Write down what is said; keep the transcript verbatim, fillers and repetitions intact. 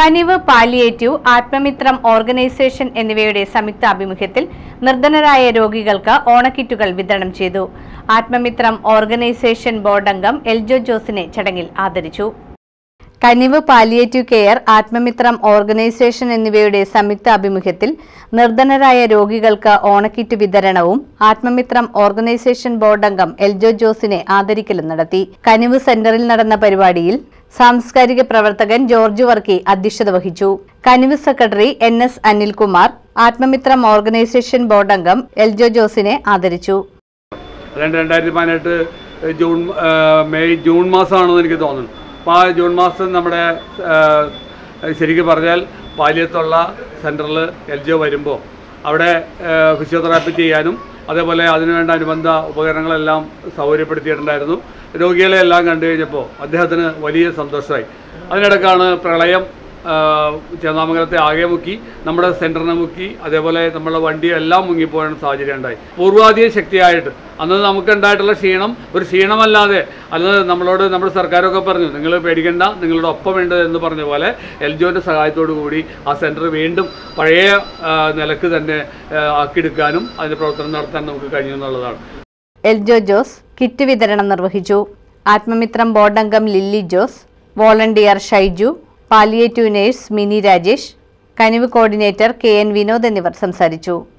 കനിവ് palliative, ആത്മമിത്രം organisation എന്നിവയുടെ സംയുക്താഭിമുഖ്യത്തിൽ നിർധനരായ രോഗികൾക്ക് ഓണക്കിറ്റുകൾ വിതരണം ചെയ്തു. ആത്മമിത്രം ഓർഗനൈസേഷൻ ബോർഡ് അംഗം എൽജോ ജോസിനെ ചടങ്ങിൽ ആദരിച്ചു. കനിവ് പാലിയേറ്റീവ് കെയർ, ആത്മമിത്രം ഓർഗനൈസേഷൻ എന്നിവയുടെ സംയുക്താഭിമുഖ്യത്തിൽ നിർധനരായ രോഗികൾക്ക് ഓണക്കിറ്റ് വിതരണവും ആത്മമിത്രം ഓർഗനൈസേഷൻ ബോർഡ് അംഗം എൽജോ ജോസിനെ ആദരിക്കലും നടത്തി. കനിവ് സെന്ററിൽ നടന്ന പരിപാടിയിൽ സാംസ്കാരിക പ്രവർത്തകൻ ജോർജ് വർക്കി അധ്യക്ഷത വഹിച്ചു. Kanivu secretary N S Anilkumar Athmamithram organisation board അംഗം എൽജോ ജോസിനെ ആദരിച്ചു. രണ്ടായിരത്തി പതിനെട്ട് ജൂൺ മെയ് ജൂൺ മാസമാണെന്ന് എനിക്ക് തോന്നുന്നു. അപ്പോൾ ആ ജൂൺ മാസം നമ്മുടെ ശരിക്കും പറഞ്ഞാൽ പാലിയത്തുള്ള സെൻറ്ററിൽ എൽജോ വരുമ്പോൾ അവിടെ ഫിസിയോതെറാപ്പി ചെയ്യാനും അതേപോലെ അതിനുവേണ്ട അനുബന്ധ ഉപകരണങ്ങളെല്ലാം സൗകര്യപ്പെടുത്തിയിട്ടുണ്ടായിരുന്നു. രോഗികളെ എല്ലാം കണ്ടു കഴിഞ്ഞപ്പോൾ അദ്ദേഹത്തിന് വലിയ സന്തോഷമായി. അതിനിടയ്ക്കാണ് പ്രളയം ചേന്നാമംഗലത്തെ ആകെ മുക്കി, നമ്മുടെ സെൻറ്ററിനെ മുക്കി, അതേപോലെ നമ്മുടെ വണ്ടി എല്ലാം മുങ്ങിപ്പോകാൻ സാഹചര്യം ഉണ്ടായി. പൂർവാധിക ശക്തിയായിട്ട് അന്ന് നമുക്കുണ്ടായിട്ടുള്ള ക്ഷീണം ഒരു ക്ഷീണമല്ലാതെ, അന്ന് നമ്മളോട് നമ്മുടെ സർക്കാരൊക്കെ പറഞ്ഞു നിങ്ങൾ പേടിക്കേണ്ട, നിങ്ങളുടെ ഒപ്പമുണ്ട് എന്ന് പറഞ്ഞ പോലെ എൽജോൻ്റെ സഹായത്തോടു കൂടി ആ സെൻറ്റർ വീണ്ടും പഴയ നിലക്ക് തന്നെ ആക്കിയെടുക്കാനും അതിൻ്റെ പ്രവർത്തനം നടത്താൻ നമുക്ക് കഴിഞ്ഞു എന്നുള്ളതാണ്. എൽജോ ജോസ് കിറ്റ് വിതരണം നിർവഹിച്ചു. ആത്മമിത്രം ബോർഡ് അംഗം Lilly Jose, volunteer Shaiju, palliative nurse Mini Rajesh, Kanivu coordinator K N Vinod എന്നിവർ സംസാരിച്ചു.